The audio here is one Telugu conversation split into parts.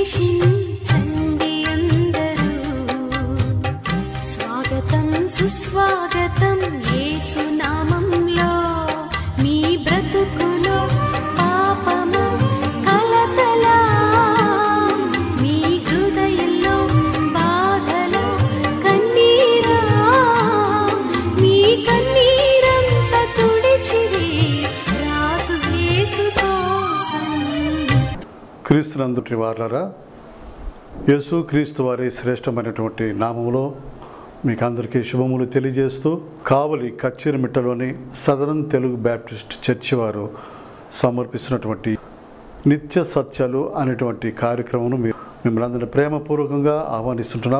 ప్రవేశించండి అందరూ. స్వాగతం సుస్వాగతం యేసు నామంలో. మీ బ్రతుకులో పాపము కలతలా, మీ హృదయంలో బాధలో కన్నీరా, మీ కన్నీరంత తుడిచివే రాజు యేసు కోసం. క్రీస్తునందుటి వారలారా, యేసు క్రీస్తు వారి శ్రేష్టమైనటువంటి నామములో మీకు అందరికీ శుభములు తెలియజేస్తూ, కావలి కచ్చేరిమిట్టలోని సదరన్ తెలుగు బ్యాప్టిస్ట్ చర్చి వారు సమర్పిస్తున్నటువంటి నిత్య సత్యాలు అనేటువంటి కార్యక్రమం మిమ్మల్ని అందరినీ ప్రేమపూర్వకంగా ఆహ్వానిస్తుంటున్నాం.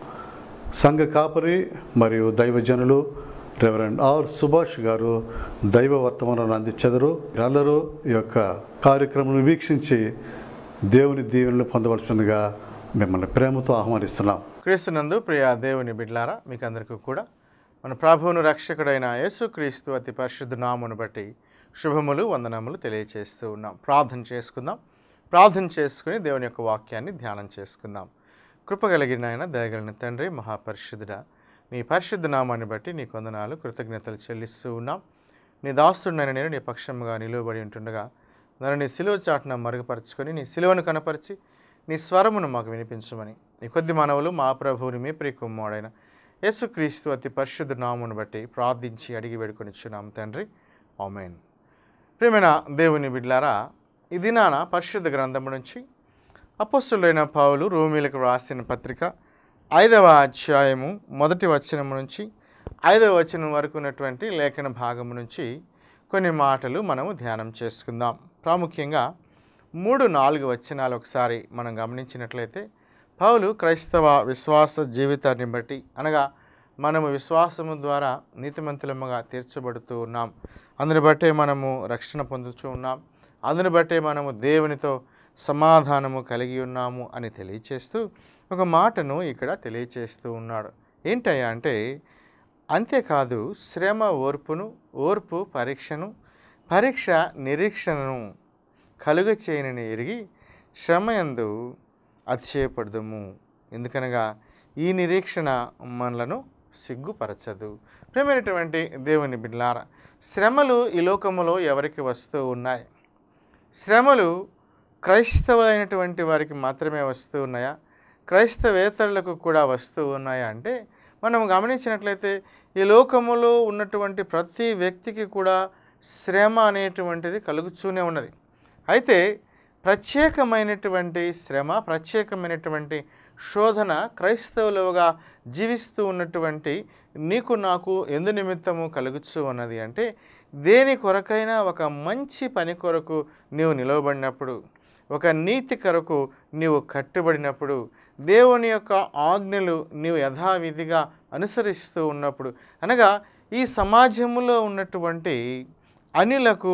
సంఘ కాపరి మరియు దైవజనులు రెవరెండ్ ఆర్ సుభాష్ గారు దైవ వర్తమానాన్ని అందించెదరు. అందరూ ఈ యొక్క కార్యక్రమం వీక్షించి దేవుని దీవెనలు పొందవలసిందిగా మిమ్మల్ని ప్రేమతో ఆహ్వానిస్తున్నాం. క్రీస్తునందు ప్రియ దేవుని బిడ్లారా, మీకు అందరికీ కూడా మన ప్రభువును రక్షకుడైన యేసుక్రీస్తు అతి పరిశుద్ధ నామమును బట్టి శుభములు వందనములు తెలియచేస్తూ ఉన్నాం. ప్రార్థన చేసుకుందాం. ప్రార్థన చేసుకుని దేవుని యొక్క వాక్యాన్ని ధ్యానం చేసుకుందాం. కృపగలిగిన ఆయన, దయగలిగిన తండ్రి, మహాపరిశుద్ధుడా, నీ పరిశుద్ధ నామాన్ని బట్టి నీ వందనాలు కృతజ్ఞతలు చెల్లిస్తూ ఉన్నాం. నీ దాసుడినైన నేను నీ పక్షముగా నిలువబడి ఉంటుండగా నన్ను నీ సిలువ చాటున మరుగుపరుచుకొని నీ సిలువను కనపరిచి నీ స్వరమును మాకు వినిపించమని ఈ కొద్ది మానవులు మా ప్రభువుని మీ ప్రియకుమారుడైన యేసుక్రీస్తు అతి పరిశుద్ధ నామమును బట్టి ప్రార్థించి అడిగి వేడుకొనిచున్నాం తండ్రి, ఆమేన్. ప్రియమైన దేవుని బిడ్లారా, ఈ దినాన పరిశుద్ధ గ్రంథము నుంచి అపోస్తలుడైన పౌలు రోమీయులకు రాసిన పత్రిక 5వ అధ్యాయము 1వ వచనం నుంచి 5వ వచనం వరకు ఉన్నటువంటి లేఖన భాగము నుంచి కొన్ని మాటలు మనము ధ్యానం చేసుకుందాం. ప్రాముఖ్యంగా 3-4 వచనాలు ఒకసారి మనం గమనించినట్లయితే, పౌలు క్రైస్తవ విశ్వాస జీవితాన్ని బట్టి, అనగా మనము విశ్వాసము ద్వారా నీతిమంతులముగా తీర్చబడుతూ ఉన్నాం, అందుని బట్టే మనము రక్షణ పొందుతూ ఉన్నాం, అందుని బట్టే మనము దేవునితో సమాధానము కలిగి ఉన్నాము అని తెలియచేస్తూ ఒక మాటను ఇక్కడ తెలియచేస్తూ ఉన్నాడు. ఏంటయ్యా అంటే, అంతేకాదు శ్రమ ఓర్పును, ఓర్పు పరీక్షను, పరీక్ష నిరీక్షణను కలుగ చేయనని ఎరిగి శ్రమయందు అతిశయపడదుము. ఎందుకనగా ఈ నిరీక్షణ మనలను సిగ్గుపరచదు. ప్రియమైనటువంటి దేవుని బిడ్డలారా, శ్రమలు ఈ లోకములో ఎవరికి వస్తూ ఉన్నాయి? శ్రమలు క్రైస్తవులైనటువంటి వారికి మాత్రమే వస్తూ ఉన్నాయా? క్రైస్తవేతరులకు కూడా వస్తూ ఉన్నాయా అంటే, మనం గమనించినట్లయితే ఈ లోకములో ఉన్నటువంటి ప్రతి వ్యక్తికి కూడా శ్రమ అనేటువంటిది కలుగుతూనే ఉన్నది. అయితే ప్రత్యేకమైనటువంటి శ్రమ, ప్రత్యేకమైనటువంటి శోధన క్రైస్తవులుగా జీవిస్తూ ఉన్నటువంటి నీకు నాకు ఎందు నిమిత్తము కలుగుతూ ఉన్నది అంటే, దేని కొరకైనా ఒక మంచి పని కొరకు నీవు నిలవబడినప్పుడు, ఒక నీతి కొరకు నీవు కట్టుబడినప్పుడు, దేవుని యొక్క ఆజ్ఞలు నీవు యథావిధిగా అనుసరిస్తూ ఉన్నప్పుడు, అనగా ఈ సమాజంలో ఉన్నటువంటి అన్యులకు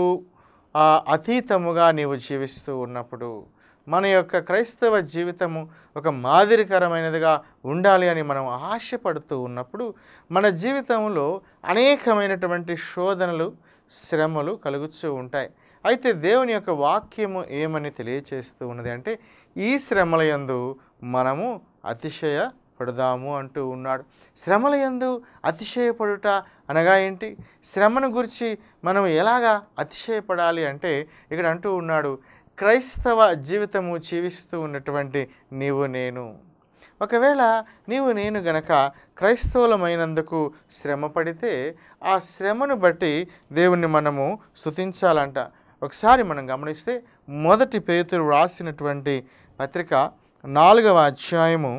అతీతముగా నీవు జీవిస్తూ ఉన్నప్పుడు, మన యొక్క క్రైస్తవ జీవితము ఒక మాదిరికరమైనదిగా ఉండాలి అని మనం ఆశపడుతూ ఉన్నప్పుడు, మన జీవితంలో అనేకమైనటువంటి శోధనలు, శ్రమలు కలుగుతూ ఉంటాయి. అయితే దేవుని యొక్క వాక్యము ఏమని తెలియచేస్తూ ఉన్నది అంటే, ఈ శ్రమల యందు మనము అతిశయపడదాము అంటూ ఉన్నాడు. శ్రమల యందు అతిశయపడుట అనగా ఏంటి? శ్రమను గురించి మనం ఎలాగా అతిశయపడాలి అంటే, ఇక్కడ అంటూ ఉన్నాడు, క్రైస్తవ జీవితము జీవిస్తూ ఉన్నటువంటి నీవు నేను, ఒకవేళ నీవు నేను గనక క్రైస్తవులమైనందుకు శ్రమ పడితే ఆ శ్రమను బట్టి దేవుణ్ణి మనము స్తుతించాలంట. ఒకసారి మనం గమనిస్తే 1 పేతురు రాసినటువంటి పత్రిక 4వ అధ్యాయము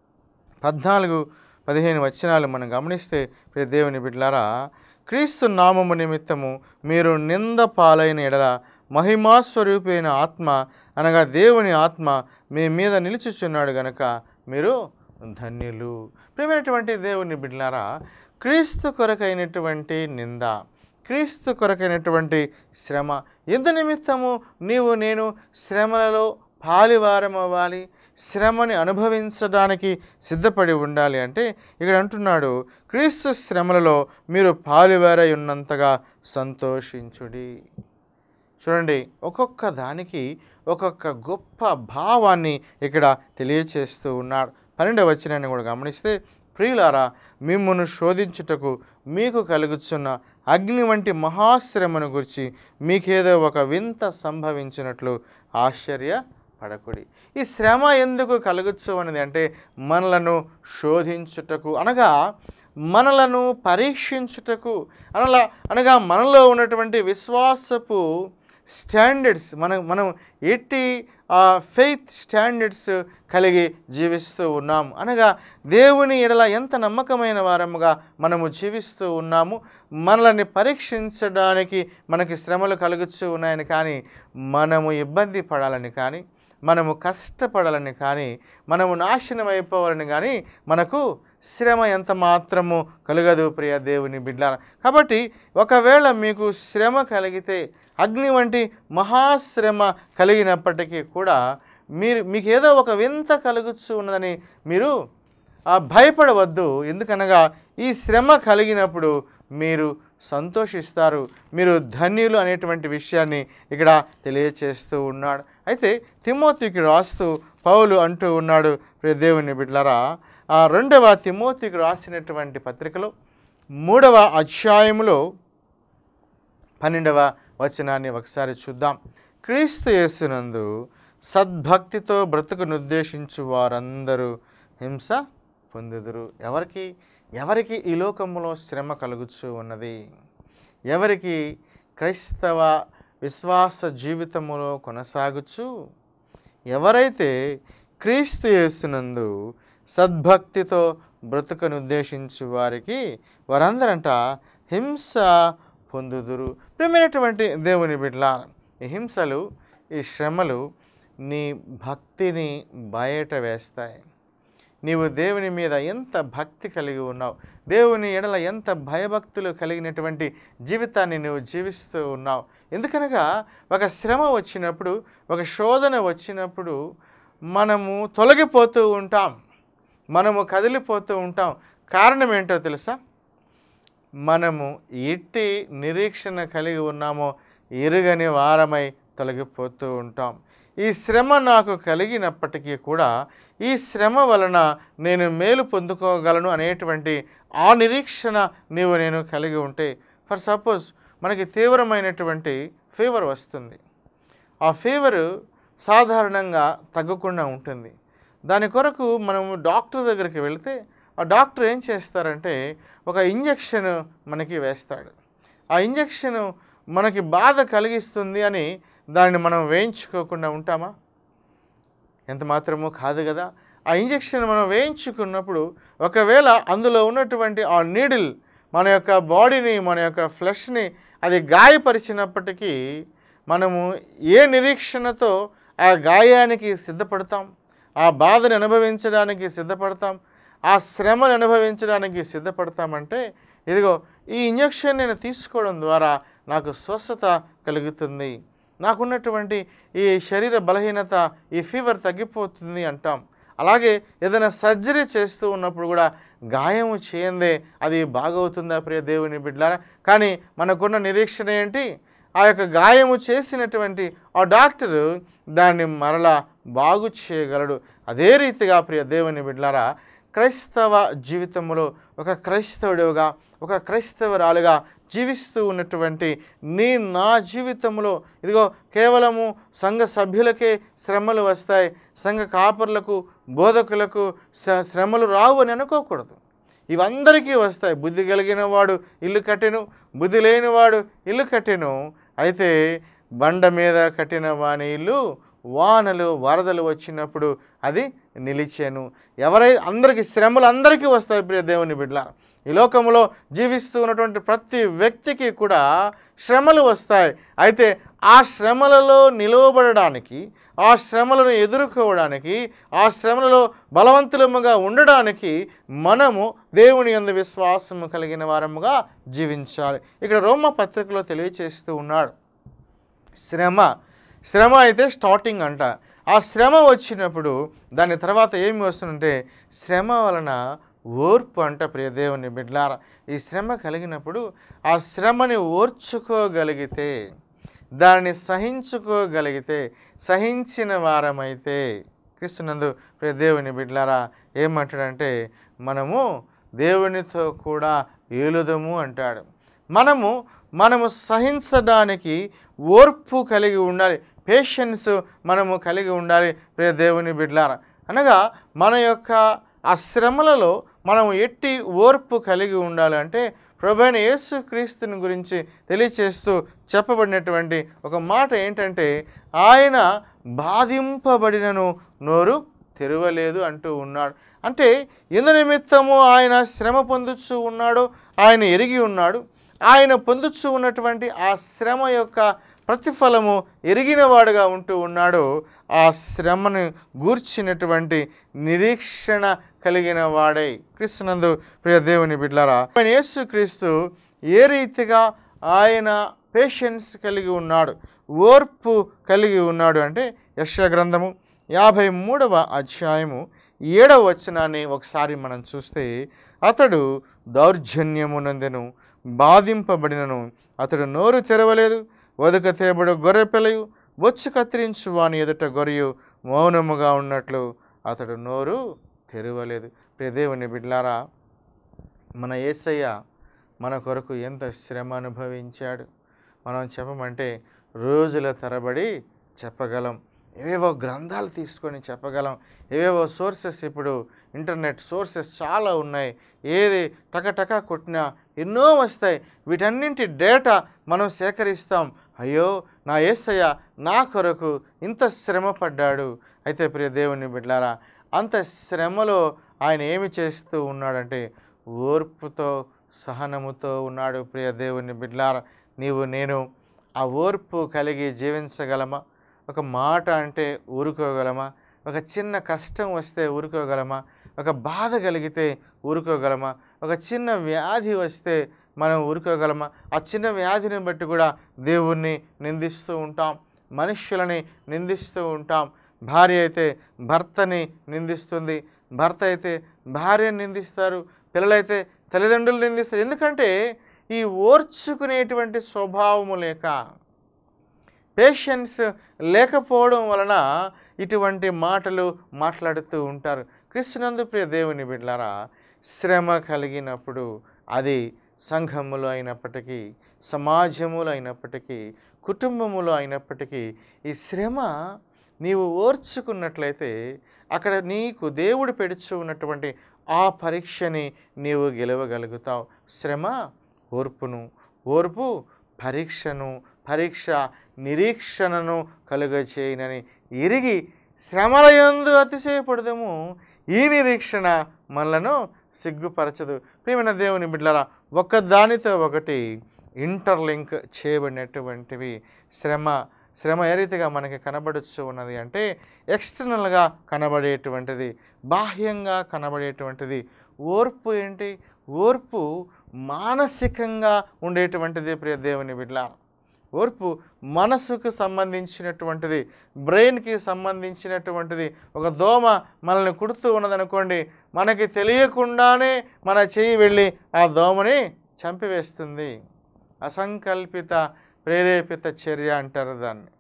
14-15 వచనాలు మనం గమనిస్తే, ప్రియ దేవుని బిడ్డలారా, క్రీస్తు నామము నిమిత్తము మీరు నింద పాలైన ఎడల మహిమాస్వరూపైన ఆత్మ, అనగా దేవుని ఆత్మ మీ మీద నిలుచుచున్నాడు గనక మీరు ధన్యులు. ప్రియమైనటువంటి దేవుని బిడ్డలారా, క్రీస్తు కొరకైనటువంటి నింద, క్రీస్తు కొరకైనటువంటి శ్రమ, ఎందు నిమిత్తము నీవు నేను శ్రమలలో పాలివారం అవ్వాలి, శ్రమని అనుభవించడానికి సిద్ధపడి ఉండాలి అంటే, ఇక్కడ అంటున్నాడు, క్రీస్తు శ్రమలలో మీరు పాలివారై ఉన్నంతగా సంతోషించుడి. చూడండి, ఒక్కొక్క దానికి ఒక్కొక్క గొప్ప భావాన్ని ఇక్కడ తెలియచేస్తూ ఉన్నాడు. 12వ వచనాన్ని కూడా గమనిస్తే, ప్రియులారా, మిమ్మును శోధించుటకు మీకు కలుగుచున్న అగ్ని వంటి మహాశ్రమను గురించి మీకేదో ఒక వింత సంభవించినట్లు ఆశ్చర్యపడకుడి. ఈ శ్రమ ఎందుకు కలుగుచ్చు అనేది అంటే మనలను శోధించుటకు, అనగా మనలను పరీక్షించుటకు, అనగా మనలో ఉన్నటువంటి విశ్వాసపు స్టాండర్డ్స్, మనం ఎట్టి ఫెయిత్ స్టాండర్డ్స్ కలిగి జీవిస్తూ ఉన్నాం, అనగా దేవుని ఎడల ఎంత నమ్మకమైన వారముగా మనము జీవిస్తూ ఉన్నాము. మనల్ని పరీక్షించడానికి మనకి శ్రమలు కలుగుతూ ఉన్నాయని కానీ, మనము ఇబ్బంది పడాలని కానీ, మనము కష్టపడాలని కానీ, మనము నాశనం అయిపోవాలని కానీ మనకు శ్రమ ఎంత మాత్రము కలగదు ప్రియ దేవుని బిడ్డలారా. కాబట్టి ఒకవేళ మీకు శ్రమ కలిగితే, అగ్ని వంటి మహాశ్రమ కలిగినప్పటికీ కూడా మీకు ఏదో ఒక వింత కలుగుతూ ఉన్నదని మీరు భయపడవద్దు. ఎందుకనగా ఈ శ్రమ కలిగినప్పుడు మీరు సంతోషిస్తారు, మీరు ధన్యులు అనేటువంటి విషయాన్ని ఇక్కడ తెలియచేస్తూ ఉన్నాడు. అయితే తిమోతికి రాస్తూ పౌలు అంటూ ఉన్నాడు, ప్రియ దేవుని బిడ్డలారా, 2వ తిమోతికి రాసినటువంటి పత్రికలో 3వ అధ్యాయములో 12వ వచనాన్ని ఒకసారి చూద్దాం. క్రీస్తు యేసునందు సద్భక్తితో బ్రతుకునుద్దేశించు వారందరూ హింస పొందుదురు. ఎవరికి ఈ లోకములో శ్రమ కలుగుతూ ఉన్నది? ఎవరికి క్రైస్తవ విశ్వాస జీవితములో కొనసాగుచు ఎవరైతే క్రీస్తు యేసునందు సద్భక్తితో బ్రతుకునుద్దేశించు వారందరంట హింస పొందుదురు. ప్రియమైనటువంటి దేవుని బిడ్డలారా, ఈ హింసలు, ఈ శ్రమలు నీ భక్తిని బయట వేస్తాయి. నీవు దేవుని మీద ఎంత భక్తి కలిగి ఉన్నావు, దేవుని ఎడల ఎంత భయభక్తులు కలిగినటువంటి జీవితాన్ని నువ్వు జీవిస్తూ ఉన్నావు. ఎందుకనగా ఒక శ్రమ వచ్చినప్పుడు, ఒక శోధన వచ్చినప్పుడు మనము తొలగిపోతూ ఉంటాం, మనము కదిలిపోతూ ఉంటాం. కారణం ఏంటో తెలుసా? మనము ఎట్టి నిరీక్షణ కలిగి ఉన్నామో ఎరుగని వారమై తొలగిపోతూ ఉంటాం. ఈ శ్రమ నాకు కలిగినప్పటికీ కూడా ఈ శ్రమ వలన నేను మేలు పొందుకోగలను అనేటువంటి ఆ నిరీక్షణ నేను కలిగి ఉంటే, ఫర్ సపోజ్ మనకి తీవ్రమైనటువంటి ఫీవర్ వస్తుంది. ఆ ఫీవరు సాధారణంగా తగ్గకుండా ఉంటుంది. దాని కొరకు మనము డాక్టర్ దగ్గరికి వెళితే ఆ డాక్టర్ ఏం చేస్తారంటే ఒక ఇంజెక్షన్ మనకి వేస్తాడు. ఆ ఇంజెక్షన్ మనకి బాధ కలిగిస్తుంది అని దాన్ని మనం వేయించుకోకుండా ఉంటామా? ఎంత మాత్రమూ కాదు కదా. ఆ ఇంజెక్షన్ మనం వేయించుకున్నప్పుడు ఒకవేళ అందులో ఉన్నటువంటి ఆ నీడిల్ మన యొక్క బాడీని, మన యొక్క ఫ్లెష్ని అది గాయపరిచినప్పటికీ మనము ఏ నిరీక్షణతో ఆ గాయానికి సిద్ధపడతాం, ఆ బాధను అనుభవించడానికి సిద్ధపడతాం, ఆ శ్రమను అనుభవించడానికి సిద్ధపడతామంటే, ఇదిగో ఈ ఇంజెక్షన్ నేను తీసుకోవడం ద్వారా నాకు స్వస్థత కలుగుతుంది, నాకున్నటువంటి ఈ శరీర బలహీనత, ఈ ఫీవర్ తగ్గిపోతుంది అంటాం. అలాగే ఏదైనా సర్జరీ చేస్తూ ఉన్నప్పుడు కూడా గాయము చేయందే అది బాగవుతుందా ప్రియ దేవుని బిడ్డలారా? కానీ మనకున్న నిరీక్షణ ఏంటి? ఆ యొక్క గాయము చేసినటువంటి ఆ డాక్టరు దాన్ని మరలా బాగు చేయగలడు. అదే రీతిగా ప్రియ దేవుని బిడ్డలారా, క్రైస్తవ జీవితంలో ఒక క్రైస్తవుడిగా, ఒక క్రైస్తవరాలుగా జీవిస్తూ ఉన్నటువంటి నా జీవితంలో ఇదిగో కేవలము సంఘ సభ్యులకే శ్రమలు వస్తాయి, సంఘ కాపర్లకు, బోధకులకు శ్రమలు రావు అని అనుకోకూడదు. ఇవందరికీ వస్తాయి. బుద్ధి కలిగిన వాడు ఇల్లు కట్టెను, బుద్ధి లేనివాడు ఇల్లు కట్టెను. అయితే బండ మీద కట్టిన వాని ఇల్లు వానలు వరదలు వచ్చినప్పుడు అది నిలిచెను. అందరికీ శ్రమలు అందరికీ వస్తాయి ప్రియ దేవుని బిడ్డలారా. ఈ లోకంలో జీవిస్తూ ఉన్నటువంటి ప్రతి వ్యక్తికి కూడా శ్రమలు వస్తాయి. అయితే ఆ శ్రమలలో నిలవబడడానికి, ఆ శ్రమలను ఎదుర్కోవడానికి, ఆ శ్రమలలో బలవంతులముగా ఉండడానికి మనము దేవుని యందు విశ్వాసము కలిగిన వారముగా జీవించాలి. ఇక్కడ రోమా పత్రికలో తెలియచేస్తూ ఉన్నాడు, శ్రమ అయితే స్టార్టింగ్ అంట. ఆ శ్రమ వచ్చినప్పుడు దాని తర్వాత ఏమి వస్తుందంటే శ్రమ వలన ఓర్పు అంట ప్రియ దేవుని బిడ్డలారా. ఈ శ్రమ కలిగినప్పుడు ఆ శ్రమని ఓర్చుకోగలిగితే, దాన్ని సహించుకోగలిగితే, సహించిన వారమైతే, క్రీస్తునందు ప్రియ దేవుని బిడ్డలారా ఏమంటాడంటే మనము దేవునితో కూడా ఏలుదము అంటాడు. మనము సహించడానికి ఓర్పు కలిగి ఉండాలి, పేషెన్స్ మనము కలిగి ఉండాలి ప్రియ దేవుని బిడ్డలారా. అనగా మన యొక్క ఆ శ్రమలలో మనం ఎట్టి ఓర్పు కలిగి ఉండాలంటే ప్రభువైన యేసుక్రీస్తుని గురించి తెలియచేస్తూ చెప్పబడినటువంటి ఒక మాట ఏంటంటే, ఆయన బాధింపబడినను నోరు తెరవలేదు అంటూ ఉన్నాడు. అంటే ఎందు నిమిత్తము ఆయన శ్రమ పొందుచూ ఉన్నాడో ఆయన ఎరిగి ఉన్నాడు. ఆయన పొందుచూ ఉన్నటువంటి ఆ శ్రమ యొక్క ప్రతిఫలము ఎరిగినవాడుగా ఉంటూ ఉన్నాడు. ఆ శ్రమను గూర్చినటువంటి నిరీక్షణ కలిగిన వాడై, క్రీస్తునందు ప్రియ దేవుని బిడ్డలారా, యేసుక్రీస్తు ఏ రీతిగా ఆయన పేషెన్స్ కలిగి ఉన్నాడు, ఓర్పు కలిగి ఉన్నాడు అంటే యెషయా గ్రంథము 53వ అధ్యాయము 7వ వచనాన్ని ఒకసారి మనం చూస్తే, అతడు దౌర్జన్యమునందెను, బాధింపబడినను, అతడు నోరు తెరవలేదు. వదుక తేబడు గొర్రె పిల్లయు, బొచ్చు కత్తిరించు వాని ఎదుట గొర్రెయు మౌనముగా ఉన్నట్లు అతడు నోరు తెరవలేదు. ప్రియ దేవుని బిడ్డలారా, మన యేసయ్య మన కొరకు ఎంత శ్రమ అనుభవించాడు మనం చెప్పమంటే రోజుల తరబడి చెప్పగలం. ఏవేవో గ్రంథాలు తీసుకొని చెప్పగలం. ఏవేవో సోర్సెస్, ఇప్పుడు ఇంటర్నెట్ సోర్సెస్ చాలా ఉన్నాయి. ఏది టకటక కొట్టినా ఎన్నో వస్తాయి. వీటన్నింటి డేటా మనం సేకరిస్తాం. అయ్యో నా యేసయ్య నా కొరకు ఇంత శ్రమ పడ్డాడు. అయితే ప్రియ దేవుని బిడ్డలారా, అంత శ్రమలో ఆయన ఏమి చేస్తూ ఉన్నాడంటే ఓర్పుతో సహనముతో ఉన్నాడు. ప్రియ దేవుని బిడ్డలారా, నీవు నేను ఆ ఓర్పు కలిగి జీవించగలమా? ఒక మాట అంటే ఊరుకోగలమా? ఒక చిన్న కష్టం వస్తే ఊరుకోగలమా? ఒక బాధ కలిగితే ఊరుకోగలమా? ఒక చిన్న వ్యాధి వస్తే మనం ఊరుకోగలమా? ఆ చిన్న వ్యాధిని బట్టి కూడా దేవుణ్ణి నిందిస్తూ ఉంటాం, మనుష్యులని నిందిస్తూ ఉంటాం. భార్య అయితే భర్తని నిందిస్తుంది, భర్త అయితే భార్యని నిందిస్తారు, పిల్లలైతే తల్లిదండ్రులు నిందిస్తారు. ఎందుకంటే ఈ ఓర్చుకునేటువంటి స్వభావము లేక, పేషెన్స్ లేకపోవడం వలన ఇటువంటి మాటలు మాట్లాడుతూ ఉంటారు. క్రీస్తునందు ప్రియ దేవుని బిడ్డలారా, శ్రమ కలిగినప్పుడు అది సంఘములో అయినప్పటికీ, సమాజములో అయినప్పటికీ, కుటుంబములో అయినప్పటికీ, ఈ శ్రమ నీవు ఓర్చుకున్నట్లయితే అక్కడ నీకు దేవుడు పెడుచు ఉన్నటువంటి ఆ పరీక్షని నీవు గెలవగలుగుతావు. శ్రమ ఓర్పును, ఓర్పు పరీక్షను, పరీక్ష నిరీక్షణను కలుగచేయనని ఎరిగి శ్రమలయందు అతిశయపడదము. ఈ నిరీక్షణ మనలను సిగ్గుపరచదు. ప్రియమైన దేవుని బిడ్డలారా, ఒకదానితో ఒకటి ఇంటర్లింక్ చేయబడినటువంటివి. శ్రమ ఏ రీతిగా మనకి కనబడుచు ఉన్నది అంటే ఎక్స్టర్నల్గా కనబడేటువంటిది, బాహ్యంగా కనబడేటువంటిది. ఓర్పు ఏంటి? ఓర్పు మానసికంగా ఉండేటువంటిది. ప్రియ దేవుని బిడ్డలారా, ఓర్పు మనసుకు సంబంధించినటువంటిది, బ్రెయిన్కి సంబంధించినటువంటిది. ఒక దోమ మనల్ని కుడుతూ ఉన్నదనుకోండి, మనకి తెలియకుండానే మన చెయ్యి వెళ్ళి ఆ దోమని చంపివేస్తుంది. అసంకల్పిత ప్రేరేపిత చర్య అంటారు దాన్ని.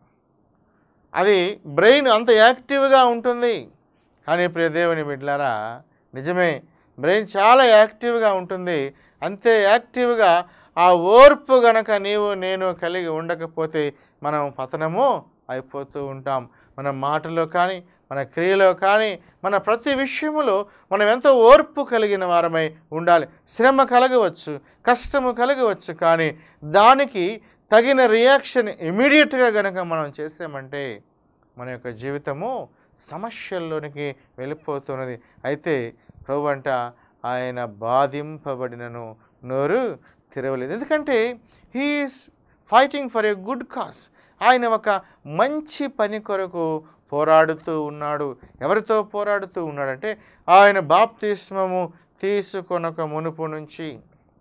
అది బ్రెయిన్ అంత యాక్టివ్గా ఉంటుంది. కానీ ప్రియ దేవుని బిడ్డలారా, నిజమే, బ్రెయిన్ చాలా యాక్టివ్గా ఉంటుంది. అంతే యాక్టివ్గా ఆ ఓర్పు గనక నీవు నేను కలిగి ఉండకపోతే మనం పతనము అయిపోతూ ఉంటాం. మన మాటలో కానీ, మన క్రియలో కానీ, మన ప్రతి విషయములో మనం ఎంతో ఓర్పు కలిగిన వారమై ఉండాలి. శ్రమ కలగవచ్చు, కష్టము కలగవచ్చు, కానీ దానికి తగిన రియాక్షన్ ఇమీడియట్గా గనక మనం చేసామంటే మన యొక్క జీవితము సమస్యల్లోనికి వెళ్ళిపోతున్నది. అయితే ప్రభు అంట ఆయన బాధింపబడినను నోరు తెరవలేదు. ఎందుకంటే he's fighting for a good cause. ఆయన ఒక మంచి పని కొరకు పోరాడుతూ ఉన్నాడు. ఎవరితో పోరాడుతూ ఉన్నాడంటే ఆయన బాప్తిస్మము తీసుకొనక మునుపు నుంచి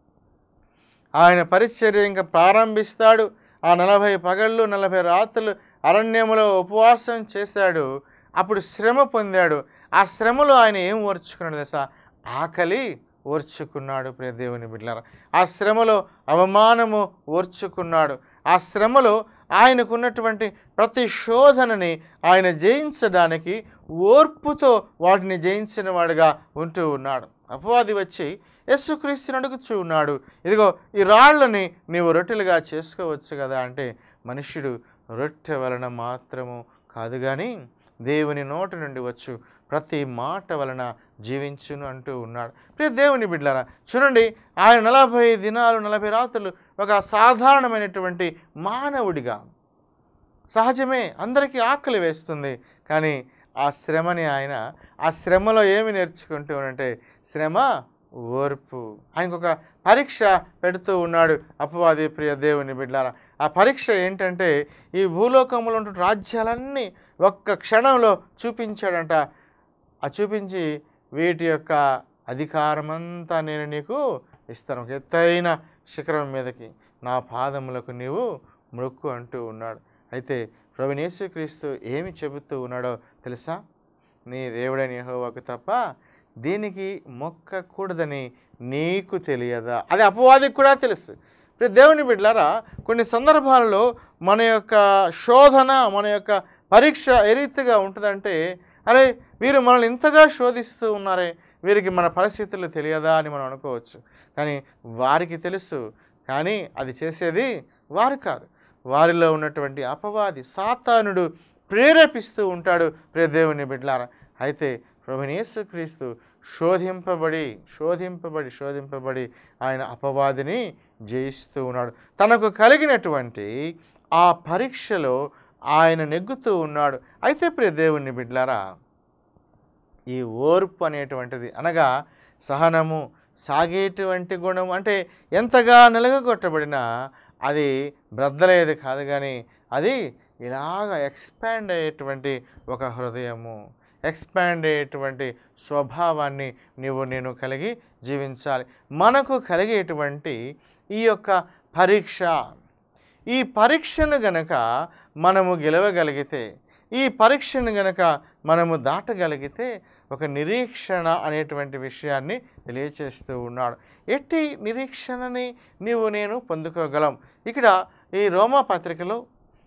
ఆయన పరిచర్య ఇంకా ప్రారంభిస్తాడు. ఆ 40 పగళ్ళు 40 రాత్రులు అరణ్యములో ఉపవాసం చేశాడు. అప్పుడు శ్రమ పొందాడు. ఆ శ్రమలో ఆయన ఏం ఓర్చుకున్నాడు తెలుసా? ఆకలి ఓర్చుకున్నాడు. ప్రియ దేవుని బిడ్డలారా, ఆ శ్రమలో అవమానము ఓర్చుకున్నాడు. ఆ శ్రమలో ఆయనకున్నటువంటి ప్రతి శోధనని ఆయన జయించడానికి ఓర్పుతో వాటిని జయించిన వాడుగా ఉంటూ ఉన్నాడు. అపవాది వచ్చి యేసుక్రీస్తుని అడుగుచూ ఉన్నాడు, ఇదిగో ఈ రాళ్ళని నీవు రొట్టెలుగా చేసుకోవచ్చు కదా అంటే, మనుష్యుడు రొట్టె వలన మాత్రము కాదు కానీ దేవుని నోటి నుండి వచ్చు ప్రతి మాట వలన జీవించును అంటూ ఉన్నాడు. ప్రియ దేవుని బిడ్డలారా, చూడండి, ఆయన 40 దినాలు 40 రాత్రులు ఒక సాధారణమైనటువంటి మానవుడిగా, సహజమే అందరికీ ఆకలి వేస్తుంది, కానీ ఆ శ్రమని ఆయన ఆ శ్రమలో ఏమి నేర్చుకుంటూ అంటే శ్రమ ఓర్పు. ఆయనకు ఒక పరీక్ష పెడుతూ ఉన్నాడు అపవాది. ప్రియ దేవుని బిడ్డలారా, ఆ పరీక్ష ఏంటంటే ఈ భూలోకంలో ఉన్న రాజ్యాలన్నీ ఒక్క క్షణంలో చూపించాడంట. ఆ చూపించి వీటి యొక్క అధికారమంతా నేను నీకు ఇస్తాను, ఒక ఎత్తైన శిఖరం మీదకి నా పాదములకు నీవు మొక్కు అంటూ ఉన్నాడు. అయితే ప్రభువైన యేసుక్రీస్తు ఏమి చెబుతూ ఉన్నాడో తెలుసా? నీ దేవుడైన యెహోవాకు తప్ప దీనికి మొక్కకూడదని నీకు తెలియదా? అది అపవాదికి కూడా తెలుసు. ఇప్పుడు దేవుని బిడ్డలారా, కొన్ని సందర్భాలలో మన యొక్క శోధన, మన యొక్క పరీక్ష ఏ రీతిగా ఉంటుందంటే, అరే వీరు మనల్ని ఇంతగా శోధిస్తూ ఉన్నారే, వీరికి మన పరిస్థితులు తెలియదా అని మనం అనుకోవచ్చు. కానీ వారికి తెలుసు, కానీ అది చేసేది వారు కాదు. వారిలో ఉన్నటువంటి అపవాది సాతానుడు ప్రేరేపిస్తూ ఉంటాడు. ప్రియ దేవుని బిడ్డలారా, అయితే ప్రభువైన యేసుక్రీస్తు శోధింపబడి ఆయన అపవాదిని జయిస్తూ ఉన్నాడు. తనకు కలిగినటువంటి ఆ పరీక్షలో ఆయన నెగ్గుతూ ఉన్నాడు. అయితే ప్రియ దేవుని బిడ్డలారా, ఈ ఓర్పు అనేటువంటిది అనగా సహనము, సాగేటువంటి గుణం, అంటే ఎంతగా నిలగొట్టబడినా అది బ్రద్దలేదు కాదు, కానీ అది ఇలాగ ఎక్స్పాండ్ అయ్యేటువంటి ఒక హృదయము, ఎక్స్పాండ్ అయ్యేటువంటి స్వభావాన్ని నేను కలిగి జీవించాలి. మనకు కలిగేటువంటి ఈ యొక్క పరీక్ష, ఈ పరీక్షను గనక మనము గెలవగలిగితే, ఈ పరీక్షను గనక మనము దాటగలిగితే ఒక నిరీక్షణ అనేటువంటి విషయాన్ని తెలియచేస్తూ ఉన్నాడు. ఎట్టి నిరీక్షణని నేను పొందుకోగలం? ఇక్కడ ఈ రోమా పత్రికలో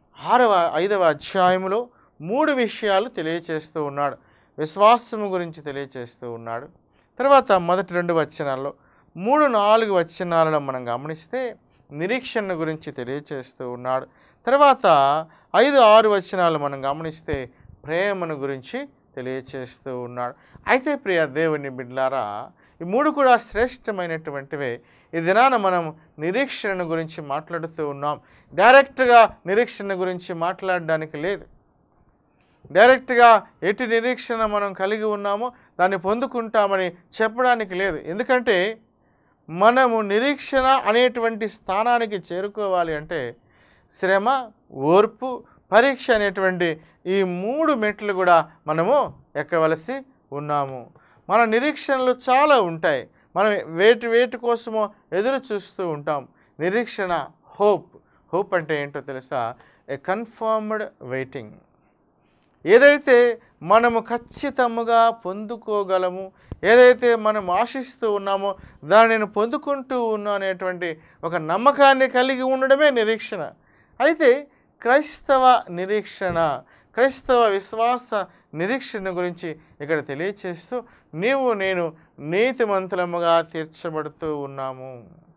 5వ అధ్యాయములో 3 విషయాలు తెలియచేస్తూ ఉన్నాడు. విశ్వాసము గురించి తెలియచేస్తూ ఉన్నాడు. తర్వాత మొదటి 2 వచనాల్లో 3-4 వచనాలను మనం గమనిస్తే నిరీక్షణ గురించి తెలియచేస్తూ ఉన్నాడు. తర్వాత 5-6 వచనాలు మనం గమనిస్తే ప్రేమను గురించి తెలియచేస్తూ ఉన్నాడు. అయితే ప్రియ దేవుని బిడ్డలారా, ఈ 3 కూడా శ్రేష్టమైనటువంటివే. ఈ దినాన మనం నిరీక్షణ గురించి మాట్లాడుతూ ఉన్నాం. డైరెక్ట్గా నిరీక్షణ గురించి మాట్లాడడానికి లేదు. డైరెక్ట్గా ఎట్టి నిరీక్షణ మనం కలిగి ఉన్నామో దాన్ని పొందుకుంటామని చెప్పడానికి లేదు. ఎందుకంటే మనము నిరీక్షణ అనేటువంటి స్థానానికి చేరుకోవాలి అంటే శ్రమ, ఓర్పు, పరీక్ష అనేటువంటి ఈ 3 మెట్లు కూడా మనము ఎక్కవలసి ఉన్నాము. మన నిరీక్షణలు చాలా ఉంటాయి. మనం వేటి కోసమో ఎదురు చూస్తూ ఉంటాం. నిరీక్షణ, హోప్ అంటే ఏంటో తెలుసా? A confirmed waiting. ఏదైతే మనము ఖచ్చితంగా పొందుకోగలము, ఏదైతే మనం ఆశిస్తూ ఉన్నామో దాన్ని నేను పొందుకుంటూ ఉన్నా అనేటువంటి ఒక నమ్మకాన్ని కలిగి ఉండడమే నిరీక్షణ. అయితే క్రైస్తవ నిరీక్షణ, క్రైస్తవ విశ్వాస నిరీక్షణ గురించి ఇక్కడ తెలియచేస్తూ నేను నీతిమంతులముగా తీర్చబడుతూ ఉన్నాము,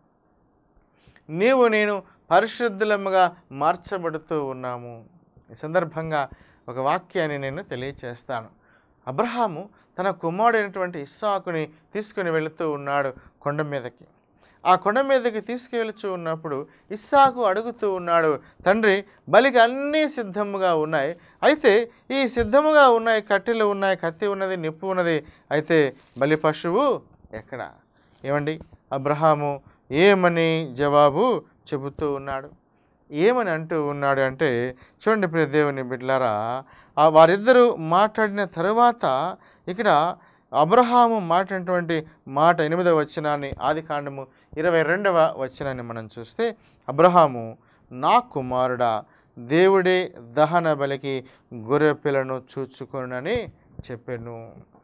నేను పరిశుద్ధులముగా మార్చబడుతూ ఉన్నాము. ఈ సందర్భంగా ఒక వాక్యాన్ని నేను తెలియచేస్తాను. అబ్రహాము తన కుమారుడైనటువంటి ఇస్సాకుని తీసుకుని వెళుతూ ఉన్నాడు కొండ మీదకి. ఆ కొండ మీదకి తీసుకువెళుతూ ఉన్నప్పుడు ఇస్సాకు అడుగుతూ ఉన్నాడు, తండ్రి బలికి అన్నీ సిద్ధముగా ఉన్నాయి, అయితే ఈ సిద్ధముగా ఉన్నాయి, కట్టెలు ఉన్నాయి, కత్తి ఉన్నది, నిప్పు ఉన్నది, అయితే బలి పశువు ఎక్కడ? ఏమండి, అబ్రహాము ఏమని జవాబు చెబుతూ ఉన్నాడు? ఏమని అంటూ ఉన్నాడు అంటే, చూడండి ప్రియ దేవుని బిడ్డలారా, వారిద్దరూ మాట్లాడిన తరువాత ఇక్కడ అబ్రహాము మాట్లాడినటువంటి మాట 8వ వచనాన్ని, ఆదికాండము 22వ వచనాన్ని మనం చూస్తే, అబ్రహాము నా కుమారుడా, దేవుడే దహన బలికి గొర్రె పిల్లను చూచుకొనని చెప్పాను.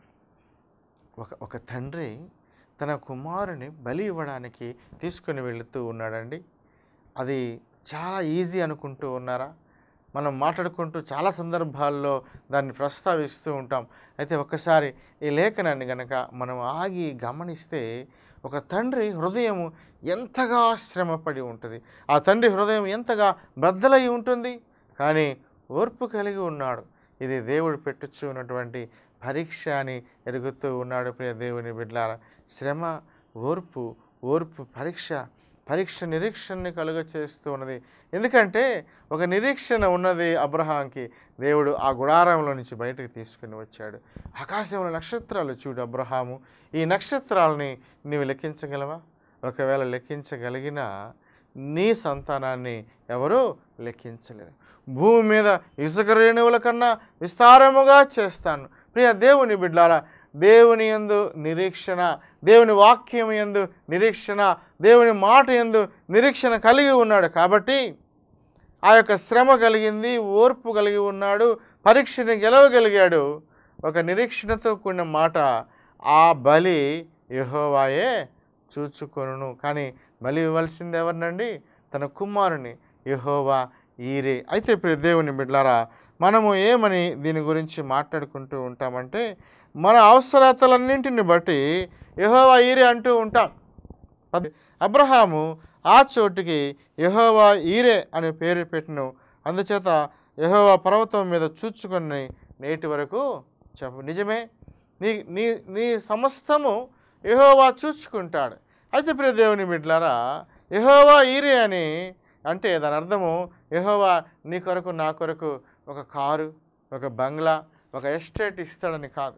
ఒక తండ్రి తన కుమారుని బలి ఇవ్వడానికి తీసుకుని వెళుతూ ఉన్నాడండి. అది చాలా ఈజీ అనుకుంటూ ఉన్నారా? మనం మాట్లాడుకుంటూ చాలా సందర్భాల్లో దాన్ని ప్రస్తావిస్తూ ఉంటాం. అయితే ఒక్కసారి ఈ లేఖనాన్ని గనక మనం ఆగి గమనిస్తే ఒక తండ్రి హృదయం ఎంతగా శ్రమపడి ఉంటుంది, ఆ తండ్రి హృదయం ఎంతగా బద్దలై ఉంటుంది, కానీ ఓర్పు కలిగి ఉన్నాడు. ఇది దేవుడు పెట్టుచు ఉన్నటువంటి పరీక్ష అని ఎరుగుతూ ఉన్నాడు. ప్రియ దేవుని బిడ్డలారా, శ్రమ, ఓర్పు పరీక్ష నిరీక్షణని కలుగ చేస్తూ ఉన్నది. ఎందుకంటే ఒక నిరీక్షణ ఉన్నది అబ్రహాంకి. దేవుడు ఆ గుడారంలో నుంచి బయటకు తీసుకుని వచ్చాడు. ఆకాశంలో నక్షత్రాలు చూడు అబ్రహాము, ఈ నక్షత్రాలని నీవు లెక్కించగలవా? ఒకవేళ లెక్కించగలిగినా నీ సంతానాన్ని ఎవరూ లెక్కించలేరు. భూమి మీద ఇసుక రేణువుల కన్నా విస్తారముగా చేస్తాను. ప్రియ దేవుని బిడ్డలారా, దేవుని యందు నిరీక్షణ, దేవుని వాక్యం యందు నిరీక్షణ, దేవుని మాట యందు నిరీక్షణ కలిగి ఉన్నాడు కాబట్టి ఆ యొక్క శ్రమ కలిగింది, ఓర్పు కలిగి ఉన్నాడు, పరీక్షని గెలవగలిగాడు. ఒక నిరీక్షణతో కూడిన మాట, ఆ బలి యెహోవాయే చూచుకొనును. కానీ బలి ఇవ్వాల్సింది ఎవరినండి? తన కుమారుని, యెహోవా ఈరే. అయితే ప్రియ దేవుని బిడ్డలారా, మనము ఏమని దీని గురించి మాట్లాడుకుంటూ ఉంటామంటే, మన అవసరతలన్నింటిని బట్టి యెహోవా ఈరే అంటూ ఉంటాం. అబ్రహాము ఆ చోటుకి యెహోవా ఈరే అనే పేరు పెట్టిను. అందుచేత యెహోవా పర్వతం మీద చూచుకొని నేటి వరకు చెప్పు. నిజమే, నీ నీ నీ సమస్తము యెహోవా చూచుకుంటాడు. అయితే ప్రియ దేవుని బిడ్డలారా, యెహోవా ఈరే అని అంటే దాని అర్థము యెహోవా నీ కొరకు నా కొరకు ఒక కారు, ఒక బంగ్లా, ఒక ఎస్టేట్ ఇస్తాడని కాదు.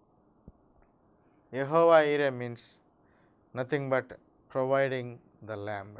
Jehovah Jireh means nothing but providing the lamb.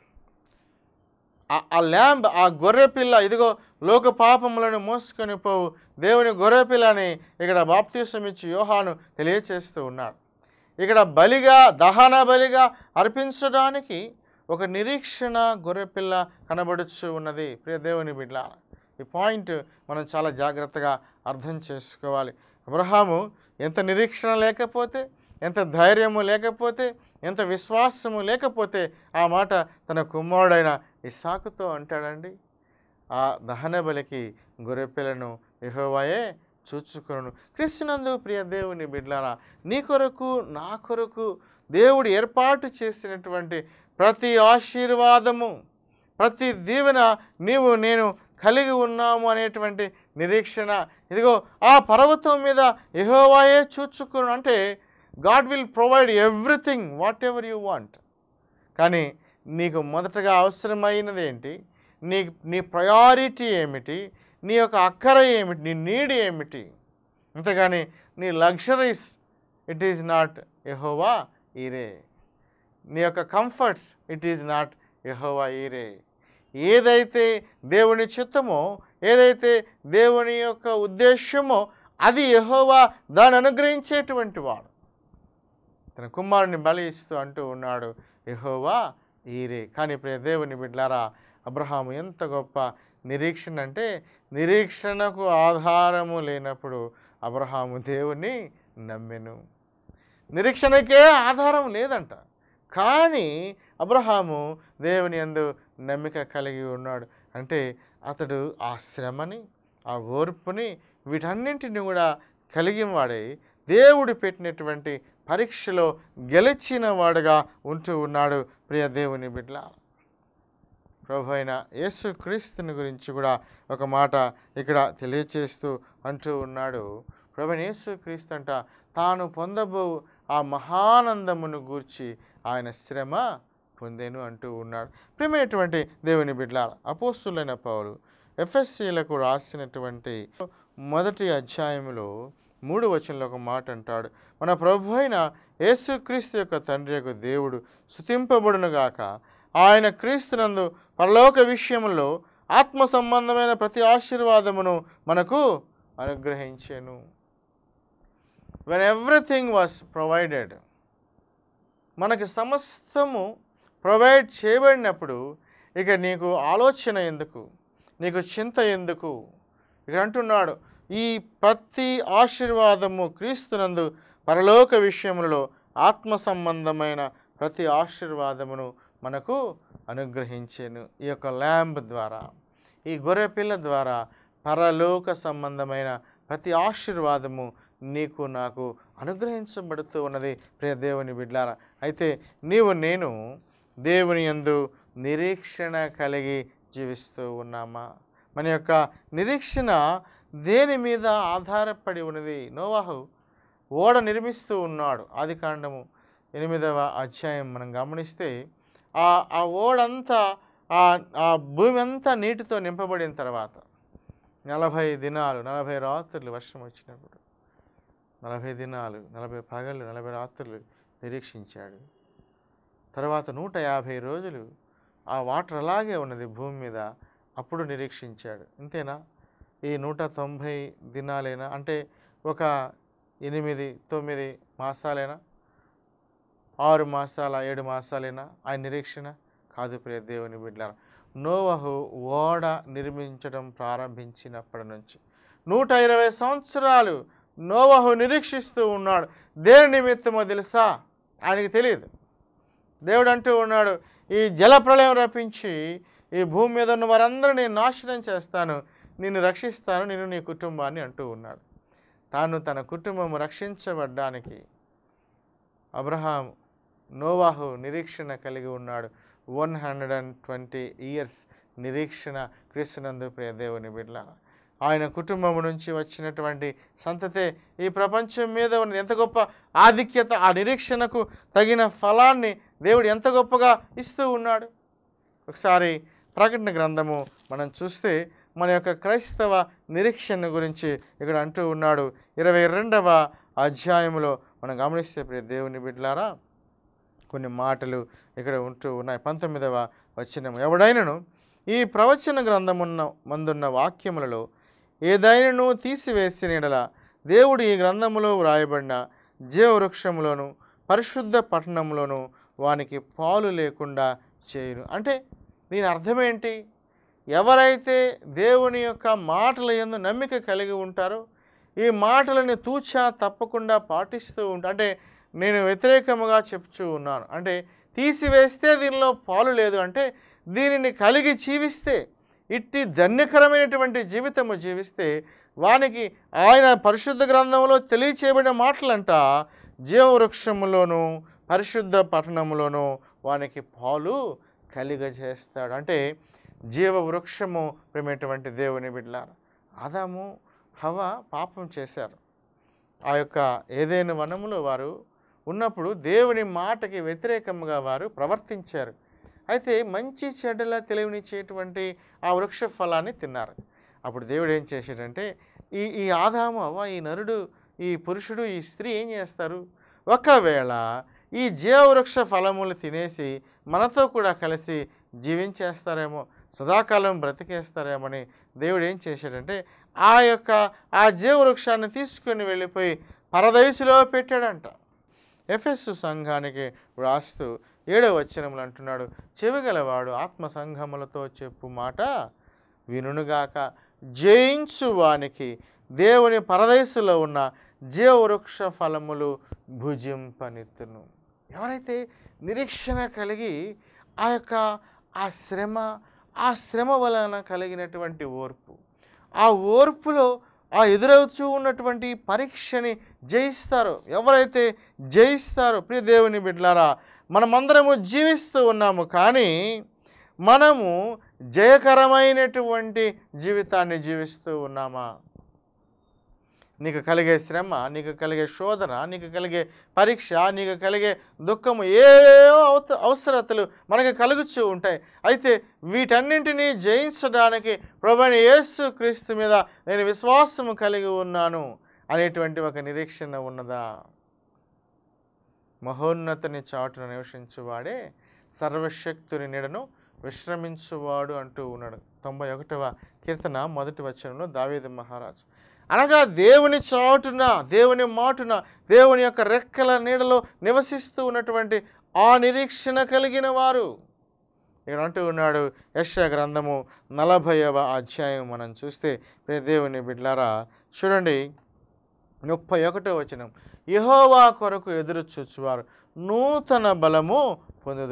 ఆ ల్యాంబ్, ఆ గొర్రెపిల్ల, ఇదిగో లోక పాపములను మోసుకొని పోవు దేవుని గొర్రెపిల్లని ఇక్కడ బాప్తీసం ఇచ్చి యోహాను తెలియచేస్తూ ఉన్నాడు. ఇక్కడ బలిగా, దహన బలిగా అర్పించడానికి ఒక నిరీక్షణ గొర్రెపిల్ల కనబడుచు ఉన్నది. ప్రియ దేవుని బిడ్డలారా, ఈ పాయింట్ మనం చాలా జాగ్రత్తగా అర్థం చేసుకోవాలి. అబ్రహాము ఎంత నిరీక్షణ లేకపోతే, ఎంత ధైర్యము లేకపోతే, ఎంత విశ్వాసము లేకపోతే ఆ మాట తన కుమారుడైన ఇస్సాకుతో అంటాడండి. ఆ దహన బలికి గొర్రెపిల్లను యెహోవాయే చూచుకొనును. క్రీస్తునందు ప్రియ దేవుని బిడ్డలారా, నీ కొరకు నా కొరకు దేవుడు ఏర్పాటు చేసినటువంటి ప్రతి ఆశీర్వాదము, ప్రతి దీవెన నీవు నేను కలిగి ఉన్నాము అనేటువంటి నిరీక్షణ. ఇదిగో ఆ పర్వతం మీద యెహోవాయే చూచుకొను అంటే God will provide everything whatever you want. కానీ నీకు మొదటగా అవసరమైనది ఏంటి? నీ ప్రయారిటీ ఏమిటి? నీ యొక్క అక్కర ఏమిటి? నీ నీడ్ ఏమిటి? అంతేగాని నీ luxuries, it is not Jehovah Jireh. నీ యొక్క comforts, it is not Jehovah Jireh. ఏదైతే దేవుని చిత్తమో, ఏదైతే దేవుని యొక్క ఉద్దేశమో అది యెహోవా దాన్ని అనుగ్రహించేటువంటి వాడు. తన కుమారుని బలి ఇస్తూ అంటూ ఉన్నాడు, యెహోవా ఈరే. కానీ ప్రియ దేవుని బిడ్డలారా, అబ్రహాము ఎంత గొప్ప నిరీక్షణ అంటే, నిరీక్షణకు ఆధారము లేనప్పుడు అబ్రహాము దేవుని నమ్మెను. నిరీక్షణకే ఆధారం లేదంట, కానీ అబ్రహాము దేవుని యందు నమ్మిక కలిగి ఉన్నాడు. అంటే అతడు ఆ శ్రమని, ఆ ఓర్పుని, వీటన్నింటిని కూడా కలిగిన వాడై దేవుడు పెట్టినటువంటి పరీక్షలో గెలిచిన వాడుగా ఉంటూ ఉన్నాడు. ప్రియ దేవుని బిడ్డల, ప్రభు అయిన యేసు క్రీస్తుని గురించి కూడా ఒక మాట ఇక్కడ తెలియచేస్తూ అంటూ ఉన్నాడు. ప్రభు అయిన యేసు క్రీస్తు అంట తాను పొందబో ఆ మహానందమును గూర్చి ఆయన శ్రమ పొందేను అంటూ ఉన్నాడు. ప్రియమైనటువంటి దేవుని బిడ్డలారా, అపోస్తులైన పౌలు ఎఫెసీలకు రాసినటువంటి 1వ అధ్యాయంలో 3వ వచనంలో ఒక మాట అంటాడు, మన ప్రభు అయిన యేసుక్రీస్తు యొక్క తండ్రి యొక్క దేవుడు స్తుతింపబడునుగాక. ఆయన క్రీస్తునందు పరలోక విషయంలో ఆత్మ సంబంధమైన ప్రతి ఆశీర్వాదమును మనకు అనుగ్రహించెను. when everything was provided, మనకి సమస్తము ప్రొవైడ్ చేయబడినప్పుడు ఇక నీకు ఆలోచన ఎందుకు, నీకు చింత ఎందుకు? ఇక్కడ అంటున్నాడు, ఈ ప్రతి ఆశీర్వాదము క్రీస్తునందు పరలోక విషయములలో ఆత్మ సంబంధమైన ప్రతి ఆశీర్వాదమును మనకు అనుగ్రహించెను. ఈ యొక్క ల్యాంబ్ ద్వారా, ఈ గొర్రెపిల్ల ద్వారా పరలోక సంబంధమైన ప్రతి ఆశీర్వాదము నీకు నాకు అనుగ్రహించబడుతూ ఉన్నది ప్రియ దేవుని బిడ్డలారా. అయితే నీవు నేను దేవుని యందు నిరీక్షణ కలిగి జీవిస్తూ ఉన్నామా? మన యొక్క నిరీక్షణ దేని మీద ఆధారపడి ఉన్నది? నోవాహు ఓడ నిర్మిస్తూ ఉన్నాడు. ఆదికాండము 8వ అధ్యాయం మనం గమనిస్తే ఆ ఓడంతా ఆ భూమి అంతా నీటితో నింపబడిన తర్వాత 40 దినాలు 40 రాత్రులు వర్షం వచ్చినప్పుడు 40 దినాలు 40 పగళ్ళు 40 రాత్రులు నిరీక్షించాడు. తర్వాత 150 రోజులు ఆ వాటర్ అలాగే ఉన్నది భూమి మీద, అప్పుడు నిరీక్షించాడు. అంతేనా? ఈ 190 దినాలైనా, అంటే ఒక 8-9 మాసాలైనా, 6 మాసాల 7 మాసాలైనా ఆయన నిరీక్షణ కాదు ప్రియ దేవుని బిడ్డలారా. నోవహు ఓడ నిర్మించడం ప్రారంభించినప్పటి నుంచి 120 సంవత్సరాలు నోవహు నిరీక్షిస్తూ ఉన్నాడు. దేని నిమిత్తమో తెలుసా? ఆయనకి తెలియదు. దేవుడు అంటూ ఉన్నాడు, ఈ జలప్రళయం రప్పించి ఈ భూమి మీద ఉన్న వారందరినీ నాశనం చేస్తాను, నిన్ను రక్షిస్తాను, నేను నీ కుటుంబాన్ని అంటూ ఉన్నాడు. తాను తన కుటుంబం రక్షించబడ్డానికి అబ్రహాం నోవాహు నిరీక్షణ కలిగి ఉన్నాడు. 120 ఇయర్స్ నిరీక్షణ క్రీస్తునందు ప్రియ దేవుని బిడ్డలారా. ఆయన కుటుంబం నుంచి వచ్చినటువంటి సంతతే ఈ ప్రపంచం మీద ఉన్నది. ఎంత గొప్ప ఆధిక్యత! ఆ నిరీక్షణకు తగిన ఫలాన్ని దేవుడు ఎంత గొప్పగా ఇస్తూ ఉన్నాడు. ఒకసారి ప్రకటన గ్రంథము మనం చూస్తే మన యొక్క క్రైస్తవ నిరీక్షణ గురించి ఇక్కడ అంటూ ఉన్నాడు. 22వ అధ్యాయంలో మనం గమనిస్తే ప్రియ దేవుని బిడ్డలారా కొన్ని మాటలు ఇక్కడ ఉంటూ ఉన్నాయి. 19వ వచనం, ఎవడైనను ఈ ప్రవచన గ్రంథమున్న మందున్న వాక్యములలో ఏదైనను తీసివేసిన యెడల దేవుడు ఈ గ్రంథములో వ్రాయబడిన జీవవృక్షములోను పరిశుద్ధ పట్టణంలోను వానికి పాలు లేకుండా చేయును. అంటే దీని అర్థమేంటి? ఎవరైతే దేవుని యొక్క మాటల యందు నమ్మిక కలిగి ఉంటారో, ఈ మాటలని తూచా తప్పకుండా పాటిస్తూ ఉంటారు. అంటే నేను వ్యతిరేకముగా చెప్తూ ఉన్నాను, అంటే తీసివేస్తే దీనిలో పాలు లేదు, అంటే దీనిని కలిగి జీవిస్తే, ఇట్టి ధన్యకరమైనటువంటి జీవితము జీవిస్తే వానికి ఆయన పరిశుద్ధ గ్రంథంలో తెలియచేయబడిన మాటలంట జీవవృక్షములోను పరిశుద్ధ పట్టణములోను వానికి పాలు కలిగజేస్తాడు. అంటే జీవవృక్షము ప్రేమటువంటి దేవుని బిడ్డలారా, ఆదాము హవ్వ పాపం చేశారు. ఆ యొక్క ఏదైనా వనములో వారు ఉన్నప్పుడు దేవుని మాటకి వ్యతిరేకంగా వారు ప్రవర్తించారు. అయితే మంచి చెడ్డల తెలివినిచ్చేటువంటి ఆ వృక్ష ఫలాన్ని తిన్నారు. అప్పుడు దేవుడు ఏం చేశాడంటే ఈ ఆదాము అవ్వ, ఈ నరుడు, ఈ పురుషుడు, ఈ స్త్రీ ఏం చేస్తారు? ఒకవేళ ఈ జీవవృక్ష ఫలములు తినేసి మనతో కూడా కలిసి జీవించేస్తారేమో, సదాకాలం బ్రతికేస్తారేమని దేవుడు ఏం చేశాడంటే ఆ జీవవృక్షాన్ని తీసుకొని వెళ్ళిపోయి పరదైసులో పెట్టాడంట. ఎఫెసు సంఘానికి వ్రాస్తూ 7వ వచనములు అంటున్నాడు, చెవిగలవాడు ఆత్మ సంఘములతో చెప్పు మాట వినుగాక, జయించు వానికి దేవుని పరదైసులో ఉన్న జీవవృక్ష ఫలములు భుజింపనిత్తును. ఎవరైతే నిరీక్షణ కలిగి ఆ శ్రమ వలన కలిగినటువంటి ఓర్పు, ఆ ఓర్పులో ఆ ఎదురవుతూ ఉన్నటువంటి పరీక్షని జయిస్తారు, ఎవరైతే జయిస్తారో ప్రియ దేవుని బిడ్డలారా, మనమందరము జీవిస్తూ ఉన్నాము, కానీ మనము జయకరమైనటువంటి జీవితాన్ని జీవిస్తూ ఉన్నామా? నీకు కలిగే శ్రమ, నీకు కలిగే శోధన, నీకు కలిగే పరీక్ష, నీకు కలిగే దుఃఖము, ఏవో అవసరతలు మనకు కలుగుతూ ఉంటాయి. అయితే వీటన్నింటినీ జయించడానికి ప్రభువైన యేసు క్రీస్తు మీద నేను విశ్వాసము కలిగి ఉన్నాను అనేటువంటి ఒక నిరీక్షణ ఉన్నదా? మహోన్నతిని చాటున నివసించువాడే సర్వశక్తుని నీడను విశ్రమించువాడు అంటూ ఉన్నాడు. 91వ కీర్తన 1వ వచనంలో దావీదు మహారాజు. అనగా దేవుని చాటున, దేవుని మాటున, దేవుని యొక్క రెక్కల నీడలో నివసిస్తూ ఉన్నటువంటి ఆ నిరీక్షణ కలిగిన వారు. ఇక్కడ అంటూ ఉన్నాడు యెషయా గ్రంథము 40వ అధ్యాయం మనం చూస్తే ప్రియ దేవుని బిడ్డలారా చూడండి, 31వ వచనం, యెహోవా కొరకు ఎదురు చూచువారు నూతన బలము పొందుదురు,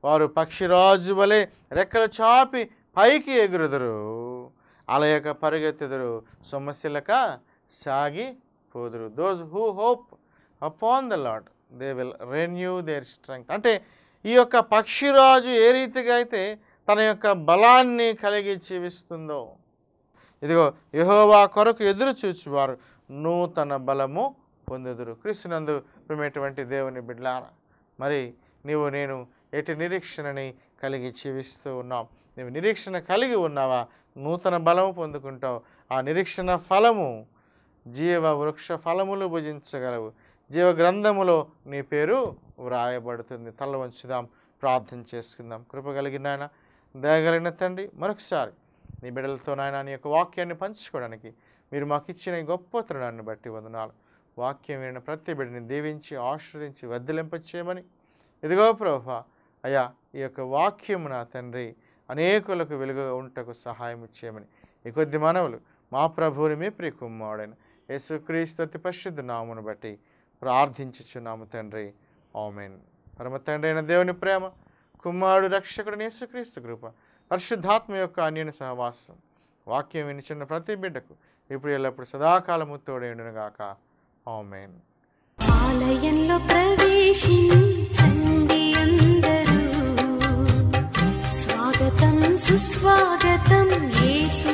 వారు పక్షిరాజు వలె రెక్కలు చాపి పైకి ఎగురుదురు, అలయక పరిగెత్తుదురు, సొమ్మసిల్లక సాగి పోదురు. Those who hope upon the lord they will renew their strength. అంటే ఈ యొక్క పక్షిరాజు ఏ రీతిగా అయితే తన యొక్క బలాన్ని కలిగి జీవిస్తుందో, ఇదిగో యెహోవా కొరకు ఎదురు చూచువారు నూతన బలము పొందుదురు. క్రీస్తునందు ప్రియమైనటువంటి దేవుని బిడ్డలారా, మరి నీవు నేను ఎటు నిరీక్షణని కలిగి జీవిస్తూ ఉన్నాం. నీవు నిరీక్షణ కలిగి ఉన్నావా? నూతన బలము పొందుకుంటావు. ఆ నిరీక్షణ ఫలము జీవ వృక్ష ఫలములు భుజించగలవు. జీవ గ్రంథములో నీ పేరు వ్రాయబడుతుంది. తల వంచుదాం, ప్రార్థన చేసుకుందాం. కృప కలిగిన ఆయన, దయగలిగిన తండ్రి, మరొకసారి నీ బిడ్డలతో నాయన నీ యొక్క వాక్యాన్ని పంచుకోవడానికి మీరు మాకు ఇచ్చిన ఈ గొప్ప తరుణాన్ని బట్టి వందనాలు. వాక్యం వినిన ప్రతి బిడ్డని దీవించి ఆశీర్వదించి వర్ధిలింపచేయమని, ఇదిగో ప్రభువా అయ్యా ఈ యొక్క వాక్యము నా తండ్రి అనేకులకు వెలుగుగా ఉంటకు సహాయం చేయమని ఈ కొద్ది మనవులు మా ప్రభువుని మీ ప్రియ కుమారుడైన యేసుక్రీస్తు అతి పరిశుద్ధ నామమును బట్టి ప్రార్థించుచున్నాము తండ్రి, ఆమేన్. పరమ తండ్రి అయిన దేవుని ప్రేమ, కుమారుడు రక్షకుడు యేసుక్రీస్తు కృప, పరిశుద్ధాత్మ యొక్క అన్యోన్య సహవాసం వాక్యం వినిచున్న ప్రతి బిడ్డకు ఇప్పుడు ఎల్లప్పుడు సదాకాలము తోడేయుడునుగాక. ఆమేన్. ఆలయంలో ప్రవేశించండి అందరూ, స్వాగతం సుస్వాగతం యేసు